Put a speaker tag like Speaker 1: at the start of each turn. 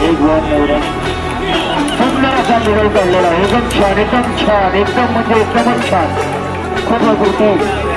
Speaker 1: एक वन एवढा सुंदर असा निरोप काढलेला. एकदम छान, एकदम छान, एकदम म्हणजे एकदमच छान. खूप अगदी